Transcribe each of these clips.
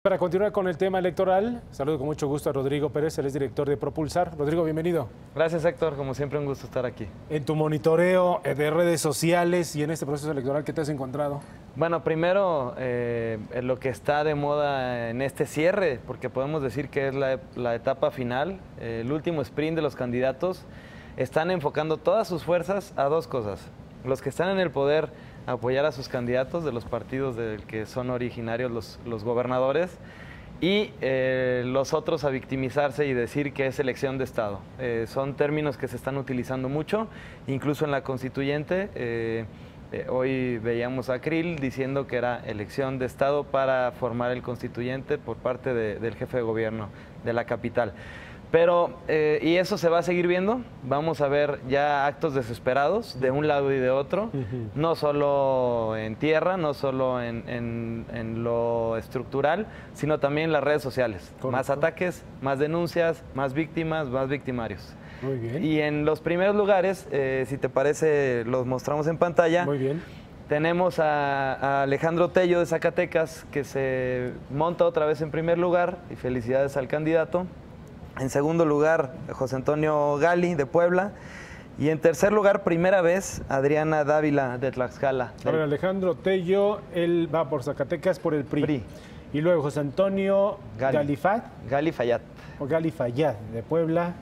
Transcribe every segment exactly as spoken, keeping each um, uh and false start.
Para continuar con el tema electoral, saludo con mucho gusto a Rodrigo Pérez, él es director de Propulsar. Rodrigo, bienvenido. Gracias, Héctor. Como siempre, un gusto estar aquí. En tu monitoreo de redes sociales y en este proceso electoral, ¿qué te has encontrado? Bueno, primero, eh, lo que está de moda en este cierre, porque podemos decir que es la, la etapa final, eh, el último sprint de los candidatos, están enfocando todas sus fuerzas a dos cosas. Los que están en el poder, apoyar a sus candidatos de los partidos del que son originarios los, los gobernadores, y eh, los otros a victimizarse y decir que es elección de Estado. Eh, son términos que se están utilizando mucho, incluso en la constituyente. Eh, eh, hoy veíamos a Krill diciendo que era elección de Estado para formar el constituyente por parte de, del jefe de gobierno de la capital. Pero, eh, y eso se va a seguir viendo, vamos a ver ya actos desesperados de un lado y de otro, uh-huh. no solo en tierra, no solo en, en, en lo estructural, sino también en las redes sociales. Correcto. Más ataques, más denuncias, más víctimas, más victimarios. Muy bien. Y en los primeros lugares, eh, si te parece, los mostramos en pantalla. Muy bien. Tenemos a, a Alejandro Tello de Zacatecas, que se monta otra vez en primer lugar, y felicidades al candidato. En segundo lugar, José Antonio Gali, de Puebla. Y en tercer lugar, primera vez, Adriana Dávila, de Tlaxcala. A ver, Alejandro Tello, él va por Zacatecas por el P R I. P R I. Y luego José Antonio Gali. Galifat. Gali Fayad. O Gali Fayad, de Puebla.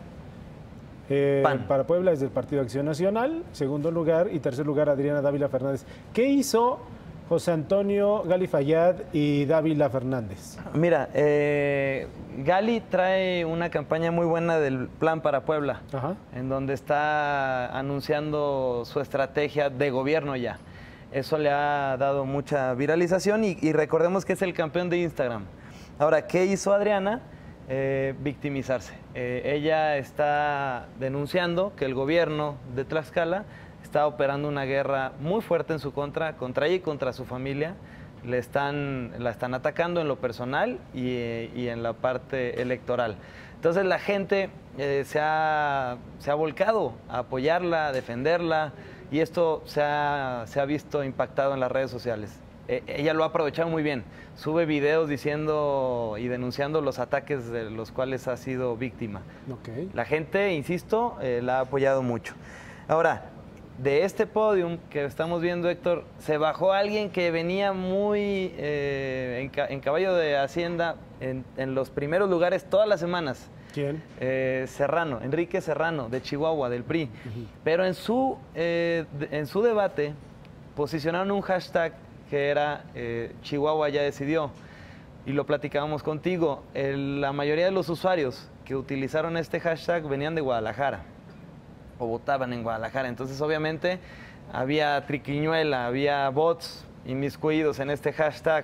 Eh, Pan. Para Puebla es del Partido Acción Nacional. Segundo lugar. Y tercer lugar, Adriana Dávila Fernández. ¿Qué hizo José Antonio Gali Fayad y Dávila Fernández? Mira, eh, Gali trae una campaña muy buena del Plan para Puebla, Ajá. en donde está anunciando su estrategia de gobierno ya. Eso le ha dado mucha viralización y, y recordemos que es el campeón de Instagram. Ahora, ¿qué hizo Adriana? Eh, victimizarse. Eh, ella está denunciando que el gobierno de Tlaxcala está operando una guerra muy fuerte en su contra, contra ella y contra su familia. Le están, la están atacando en lo personal y, y en la parte electoral. Entonces la gente eh, se, ha, se ha volcado a apoyarla, a defenderla, y esto se ha, se ha visto impactado en las redes sociales. Eh, ella lo ha aprovechado muy bien. Sube videos diciendo y denunciando los ataques de los cuales ha sido víctima. Okay. La gente, insisto, eh, la ha apoyado mucho. Ahora, de este podium que estamos viendo, Héctor, se bajó alguien que venía muy eh, en, ca en caballo de Hacienda en, en los primeros lugares todas las semanas. ¿Quién? Eh, Serrano, Enrique Serrano, de Chihuahua, del P R I. Uh-huh. Pero en su, eh, de, en su debate posicionaron un hashtag que era eh, Chihuahua ya decidió. Y lo platicábamos contigo. El, la mayoría de los usuarios que utilizaron este hashtag venían de Guadalajara o votaban en Guadalajara. Entonces, obviamente, había triquiñuela, había bots inmiscuidos en este hashtag.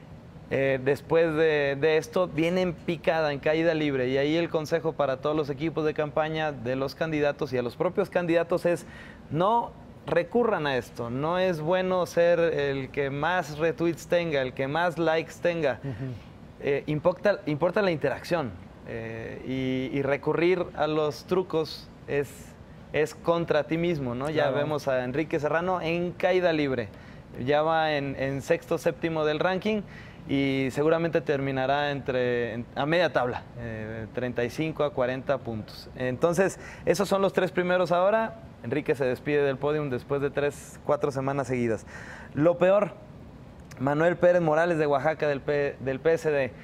Eh, después de, de esto, viene en picada, en caída libre. Y ahí el consejo para todos los equipos de campaña de los candidatos y a los propios candidatos es no recurran a esto. No es bueno ser el que más retweets tenga, el que más likes tenga. Uh-huh. eh, importa, importa la interacción. Eh, y, y recurrir a los trucos es... es contra ti mismo, ¿no? Claro. Ya vemos a Enrique Serrano en caída libre. Ya va en, en sexto, séptimo del ranking y seguramente terminará entre en, a media tabla, eh, treinta y cinco a cuarenta puntos. Entonces, esos son los tres primeros ahora. Enrique se despide del podium después de tres, cuatro semanas seguidas. Lo peor, Manuel Pérez Morales de Oaxaca, del, P, del P S D.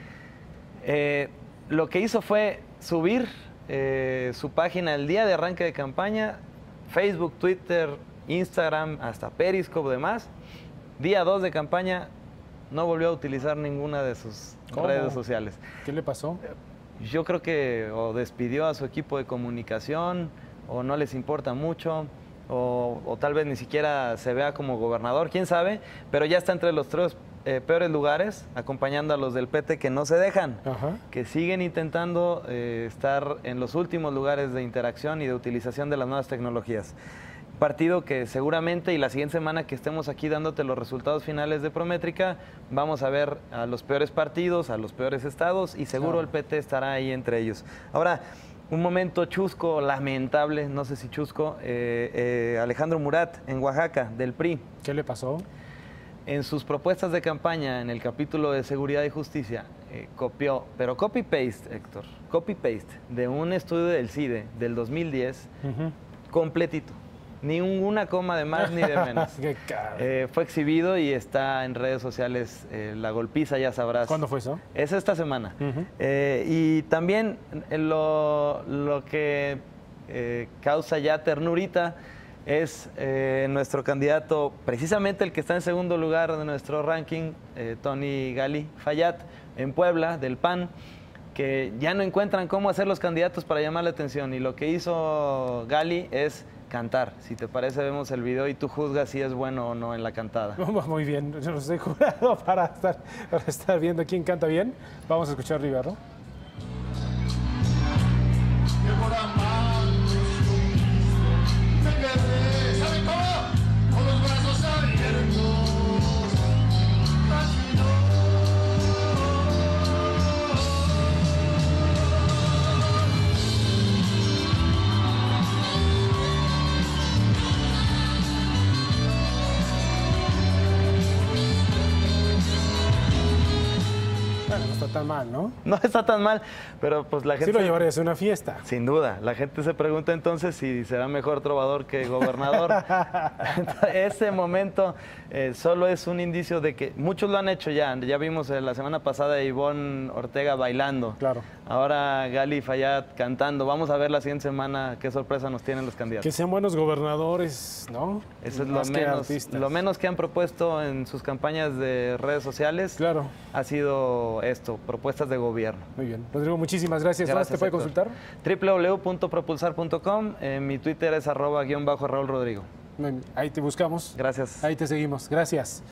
Eh, lo que hizo fue subir Eh, su página el día de arranque de campaña, Facebook, Twitter, Instagram, hasta Periscope, demás. Día dos de campaña, no volvió a utilizar ninguna de sus ¿Cómo? redes sociales. ¿Qué le pasó? Yo creo que o despidió a su equipo de comunicación, o no les importa mucho, o, o tal vez ni siquiera se vea como gobernador, quién sabe, pero ya está entre los tres Eh, peores lugares, acompañando a los del P T que no se dejan, Ajá. que siguen intentando eh, estar en los últimos lugares de interacción y de utilización de las nuevas tecnologías. Partido que seguramente, y la siguiente semana que estemos aquí dándote los resultados finales de Prométrica, vamos a ver a los peores partidos, a los peores estados, y seguro claro. el P T estará ahí entre ellos. Ahora, un momento chusco, lamentable, no sé si chusco, eh, eh, Alejandro Murat en Oaxaca, del P R I. ¿Qué le pasó? en sus propuestas de campaña, en el capítulo de Seguridad y Justicia, eh, copió, pero copy-paste, Héctor, copy-paste, de un estudio del CIDE del dos mil diez, uh-huh. completito. Ni una coma de más ni de menos. Qué caro. Eh, fue exhibido y está en redes sociales, eh, La Golpiza, ya sabrás. ¿Cuándo fue eso? Es esta semana. Uh-huh. eh, y también lo, lo que eh, causa ya ternurita es eh, nuestro candidato, precisamente el que está en segundo lugar de nuestro ranking, eh, Tony Gali Fayad, en Puebla, del P A N, que ya no encuentran cómo hacer los candidatos para llamar la atención. Y lo que hizo Gali es cantar. Si te parece, vemos el video y tú juzgas si es bueno o no en la cantada. Muy bien, yo no estoy jurado para estar, para estar viendo quién canta bien. Vamos a escuchar Rivero. Bueno, no está tan mal, ¿no? No está tan mal, pero pues la gente... Sí lo llevarías a una fiesta. Sin duda. La gente se pregunta entonces si será mejor trovador que gobernador. Ese momento eh, solo es un indicio de que muchos lo han hecho ya. Ya vimos eh, la semana pasada a Ivonne Ortega bailando. Claro. Ahora Gali Fayad cantando. Vamos a ver la siguiente semana qué sorpresa nos tienen los candidatos. Que sean buenos gobernadores, ¿no? Eso es lo menos, lo menos que han propuesto en sus campañas de redes sociales. Claro. Ha sido esto, propuestas de gobierno. Muy bien. Rodrigo, muchísimas gracias. ¿Dónde te puede consultar? doble u doble u doble u punto propulsar punto com. Eh, mi Twitter es arroba guión bajo Raúl Rodrigo. Ahí te buscamos. Gracias. Ahí te seguimos. Gracias.